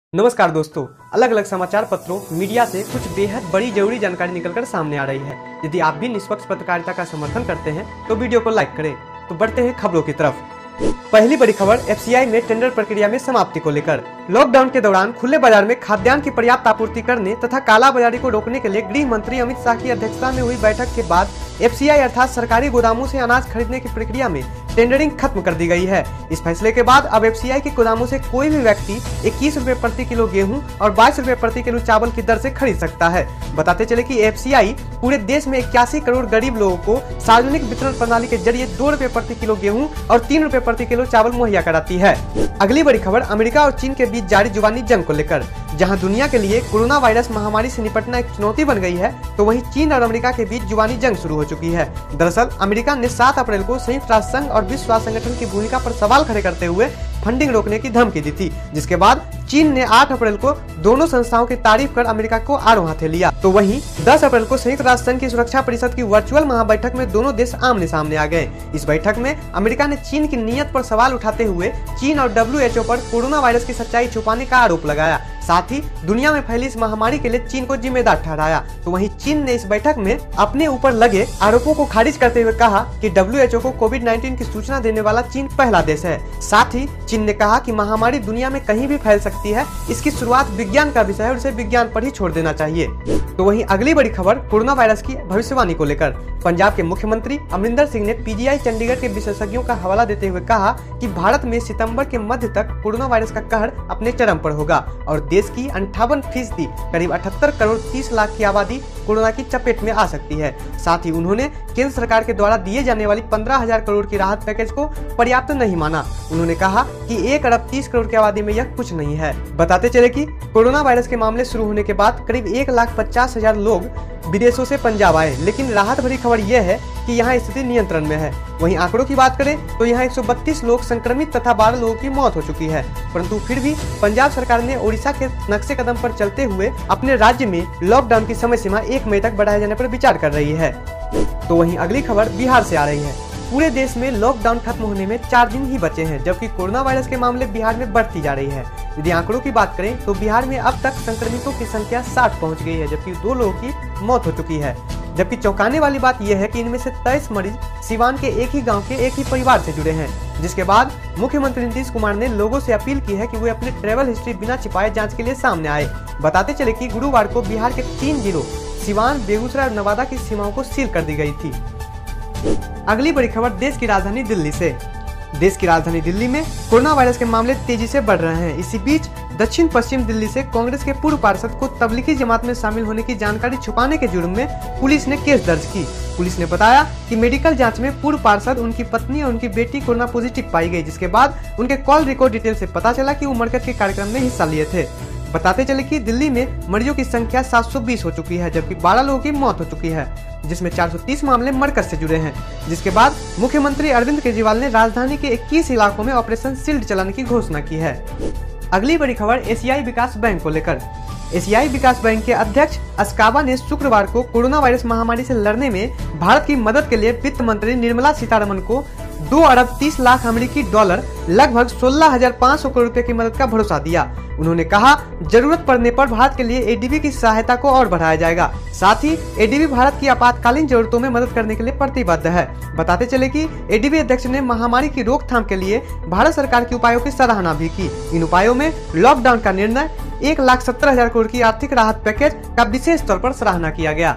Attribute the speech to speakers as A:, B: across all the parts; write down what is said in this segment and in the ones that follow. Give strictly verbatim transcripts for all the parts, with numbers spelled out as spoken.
A: नमस्कार दोस्तों, अलग अलग समाचार पत्रों मीडिया से कुछ बेहद बड़ी जरूरी जानकारी निकलकर सामने आ रही है। यदि आप भी निष्पक्ष पत्रकारिता का समर्थन करते हैं तो वीडियो को लाइक करें। तो बढ़ते हैं खबरों की तरफ। पहली बड़ी खबर एफ सी आई में टेंडर प्रक्रिया में समाप्ति को लेकर। लॉकडाउन के दौरान खुले बाजार में खाद्यान्न की पर्याप्त आपूर्ति करने तथा कालाबाजारी को रोकने के लिए गृह मंत्री अमित शाह की अध्यक्षता में हुई बैठक के बाद एफ सी आई अर्थात सरकारी गोदामों से अनाज खरीदने की प्रक्रिया में टेंडरिंग खत्म कर दी गई है। इस फैसले के बाद अब एफ सी आई के गोदामों से कोई भी व्यक्ति इक्कीस रुपए प्रति किलो गेहूं और बाईस रुपए प्रति किलो चावल की दर से खरीद सकता है। बताते चले कि एफ सी आई पूरे देश में इक्यासी करोड़ गरीब लोगों को सार्वजनिक वितरण प्रणाली के जरिए दो रुपए प्रति किलो गेहूं और तीन रुपए प्रति किलो चावल मुहैया कराती है। अगली बड़ी खबर अमेरिका और चीन के बीच जारी जुबानी जंग को लेकर। जहां दुनिया के लिए कोरोना वायरस महामारी से निपटना एक चुनौती बन गई है, तो वहीं चीन और अमेरिका के बीच जुबानी जंग शुरू हो चुकी है। दरअसल अमेरिका ने सात अप्रैल को संयुक्त राष्ट्र संघ और विश्व स्वास्थ्य संगठन की भूमिका पर सवाल खड़े करते हुए फंडिंग रोकने की धमकी दी थी, जिसके बाद चीन ने आठ अप्रैल को दोनों संस्थाओं की तारीफ कर अमेरिका को आड़ों हाथे लिया। तो वहीं दस अप्रैल को संयुक्त राष्ट्र संघ की सुरक्षा परिषद की वर्चुअल महाबैठक में दोनों देश आमने सामने आ गए। इस बैठक में अमेरिका ने चीन की नीयत पर सवाल उठाते हुए चीन और डब्ल्यू एच ओ पर कोरोना वायरस की सच्चाई छुपाने का आरोप लगाया। साथ ही दुनिया में फैली इस महामारी के लिए चीन को जिम्मेदार ठहराया। तो वहीं चीन ने इस बैठक में अपने ऊपर लगे आरोपों को खारिज करते हुए कहा कि डब्ल्यू एच ओ को कोविड नाइन्टीन की सूचना देने वाला चीन पहला देश है। साथ ही चीन ने कहा कि महामारी दुनिया में कहीं भी फैल सकती है, इसकी शुरुआत विज्ञान का विषय है और इसे विज्ञान पर ही छोड़ देना चाहिए। तो वहीं अगली बड़ी खबर कोरोना वायरस की भविष्यवाणी को लेकर। पंजाब के मुख्यमंत्री अमरिंदर सिंह ने पी जी आई चंडीगढ़ के विशेषज्ञों का हवाला देते हुए कहा कि भारत में सितंबर के मध्य तक कोरोना वायरस का कहर अपने चरम पर होगा और देश की अंठावन फीसदी करीब अठहत्तर करोड़ तीस लाख की आबादी कोरोना की चपेट में आ सकती है। साथ ही उन्होंने केंद्र सरकार के द्वारा दिए जाने वाली पंद्रह हजार करोड़ की राहत पैकेज को पर्याप्त नहीं माना। उन्होंने कहा कि एक अरब तीस करोड़ की आबादी में यह कुछ नहीं है। बताते चले कि कोरोना वायरस के मामले शुरू होने के बाद करीब एक लाख पचास हजार लोग विदेशों से पंजाब आए, लेकिन राहत भरी खबर यह है कि यहाँ स्थिति नियंत्रण में है। वहीं आंकड़ों की बात करें तो यहाँ एक सौ बत्तीस लोग संक्रमित तथा बारह लोगों की मौत हो चुकी है, परंतु फिर भी पंजाब सरकार ने ओडिशा के नक्शे कदम पर चलते हुए अपने राज्य में लॉकडाउन की समय सीमा एक मई तक बढ़ाए जाने पर विचार कर रही है। तो वहीं अगली खबर बिहार से आ रही है। पूरे देश में लॉकडाउन खत्म होने में चार दिन ही बचे हैं, जबकि कोरोना वायरस के मामले बिहार में बढ़ती जा रही है। यदि आंकड़ों की बात करें तो बिहार में अब तक संक्रमितों की संख्या साठ पहुंच गई है, जबकि दो लोगों की मौत हो चुकी है। जबकि चौंकाने वाली बात यह है कि इनमें से तेईस मरीज सिवान के एक ही गांव के एक ही परिवार से जुड़े हैं, जिसके बाद मुख्यमंत्री नीतीश कुमार ने लोगों से अपील की है कि वे अपने ट्रैवल हिस्ट्री बिना छिपाए जांच के लिए सामने आए। बताते चले कि गुरुवार को बिहार के तीन जिलों सिवान, बेगूसराय और नवादा की सीमाओं को सील कर दी गई थी। अगली बड़ी खबर देश की राजधानी दिल्ली से। देश की राजधानी दिल्ली में कोरोना वायरस के मामले तेजी से बढ़ रहे हैं। इसी बीच दक्षिण पश्चिम दिल्ली से कांग्रेस के पूर्व पार्षद को तबलीगी जमात में शामिल होने की जानकारी छुपाने के जुर्म में पुलिस ने केस दर्ज की। पुलिस ने बताया कि मेडिकल जांच में पूर्व पार्षद, उनकी पत्नी और उनकी बेटी कोरोना पॉजिटिव पाई गई, जिसके बाद उनके कॉल रिकॉर्ड डिटेल से पता चला कि वो मरकज के कार्यक्रम में हिस्सा लिए थे। बताते चले कि दिल्ली में मरीजों की संख्या सात सौ बीस हो चुकी है, जबकि बारह लोगों की मौत हो चुकी है, जिसमें चार सौ तीस मामले मरकज से जुड़े हैं। जिसके बाद मुख्यमंत्री अरविंद केजरीवाल ने राजधानी के इक्कीस इलाकों में ऑपरेशन शील्ड चलाने की घोषणा की है। अगली बड़ी खबर एशियाई विकास बैंक को लेकर। एशियाई विकास बैंक के अध्यक्ष अस्काबा ने शुक्रवार को कोरोना वायरस महामारी से लड़ने में भारत की मदद के लिए वित्त मंत्री निर्मला सीतारमण को दो अरब तीस लाख अमेरिकी डॉलर लगभग सोलह हजार पाँच सौ करोड़ रुपए की मदद का भरोसा दिया। उन्होंने कहा जरूरत पड़ने पर भारत के लिए ए डी बी की सहायता को और बढ़ाया जाएगा। साथ ही ए डी बी भारत की आपातकालीन जरूरतों में मदद करने के लिए प्रतिबद्ध है। बताते चले कि ए डी बी अध्यक्ष ने महामारी की रोकथाम के लिए भारत सरकार के उपायों की सराहना भी की। इन उपायों में लॉकडाउन का निर्णय, एक लाख सत्तर हजार करोड़ की आर्थिक राहत पैकेज का विशेष तौर पर सराहना किया गया।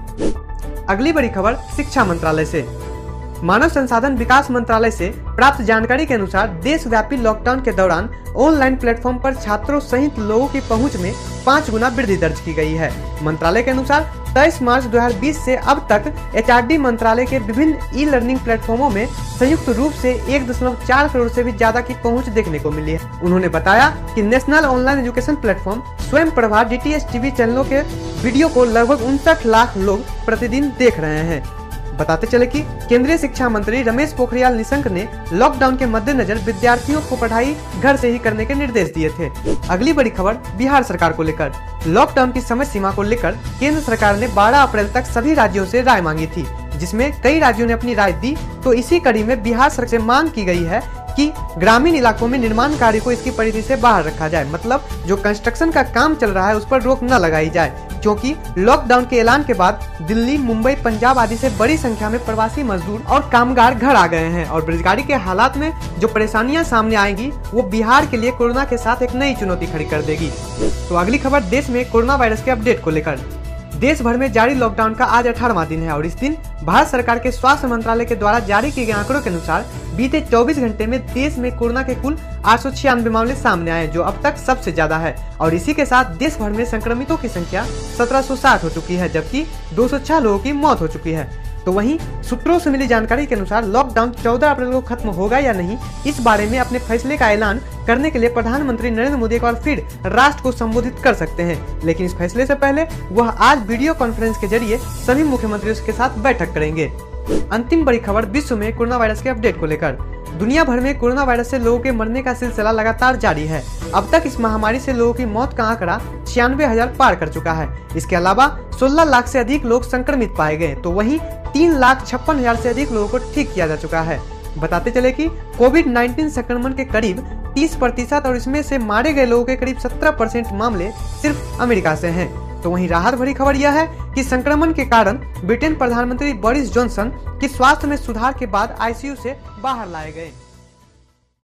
A: अगली बड़ी खबर शिक्षा मंत्रालय से। मानव संसाधन विकास मंत्रालय से प्राप्त जानकारी के अनुसार देशव्यापी लॉकडाउन के दौरान ऑनलाइन प्लेटफॉर्म पर छात्रों सहित लोगों की पहुंच में पाँच गुना वृद्धि दर्ज की गई है। मंत्रालय के अनुसार तेईस मार्च दो हजार बीस से अब तक एच आर डी मंत्रालय के विभिन्न ई लर्निंग प्लेटफॉर्मों में संयुक्त रूप से एक दशमलव चार करोड़ से भी ज्यादा की पहुंच देखने को मिली है। उन्होंने बताया कि national online education platform Swayam Prabha D T H TV चैनलों के वीडियो को लगभग उनसठ लाख लोग प्रतिदिन देख रहे हैं। बताते चले कि केंद्रीय शिक्षा मंत्री रमेश पोखरियाल निशंक ने लॉकडाउन के मद्देनजर विद्यार्थियों को पढ़ाई घर से ही करने के निर्देश दिए थे। अगली बड़ी खबर बिहार सरकार को लेकर। लॉकडाउन की समय सीमा को लेकर केंद्र सरकार ने बारह अप्रैल तक सभी राज्यों से राय मांगी थी, जिसमें कई राज्यों ने अपनी राय दी। तो इसी कड़ी में बिहार सरकार से मांग की गई है कि ग्रामीण इलाकों में निर्माण कार्य को इसकी परिधि से बाहर रखा जाए, मतलब जो कंस्ट्रक्शन का काम चल रहा है उस पर रोक न लगाई जाए, क्योंकि लॉकडाउन के ऐलान के बाद दिल्ली, मुंबई, पंजाब आदि से बड़ी संख्या में प्रवासी मजदूर और कामगार घर आ गए हैं और बेरोजगारी के हालात में जो परेशानियां सामने आएंगी वो बिहार के लिए कोरोना के साथ एक नई चुनौती खड़ी कर देगी। तो अगली खबर देश में कोरोना वायरस के अपडेट को लेकर। देश भर में जारी लॉकडाउन का आज अठारहवां दिन है और इस दिन भारत सरकार के स्वास्थ्य मंत्रालय के द्वारा जारी किए गए आंकड़ों के अनुसार बीते चौबीस घंटे में देश में कोरोना के कुल आठ सौ छियानवे मामले सामने आए, जो अब तक सबसे ज्यादा है। और इसी के साथ देश भर में संक्रमितों की संख्या सत्रह सौ साठ हो चुकी है, जबकि दो सौ छह लोगों की मौत हो चुकी है। तो वहीं सूत्रों से मिली जानकारी के अनुसार लॉकडाउन चौदह अप्रैल को खत्म होगा या नहीं, इस बारे में अपने फैसले का ऐलान करने के लिए प्रधानमंत्री नरेंद्र मोदी एक बार फिर राष्ट्र को संबोधित कर सकते हैं, लेकिन इस फैसले से पहले वह आज वीडियो कॉन्फ्रेंस के जरिए सभी मुख्यमंत्रियों के साथ बैठक करेंगे। अंतिम बड़ी खबर विश्व में कोरोना वायरस के अपडेट को लेकर। दुनिया भर में कोरोना वायरस से लोगों के मरने का सिलसिला लगातार जारी है। अब तक इस महामारी से लोगों की मौत का आंकड़ा छियानवे हजार पार कर चुका है। इसके अलावा सोलह लाख से अधिक लोग संक्रमित पाए गए, तो वहीं तीन लाख छप्पन हजार से अधिक लोगों को ठीक किया जा चुका है। बताते चले कि कोविड नाइन्टीन संक्रमण के करीब तीस प्रतिशत और इसमें से मारे गए लोगों के करीब सत्रह परसेंट मामले सिर्फ अमेरिका से हैं। तो वहीं राहत भरी खबर यह है कि संक्रमण के कारण ब्रिटेन प्रधानमंत्री बोरिस जॉनसन की स्वास्थ्य में सुधार के बाद आईसीयू से बाहर लाए गए।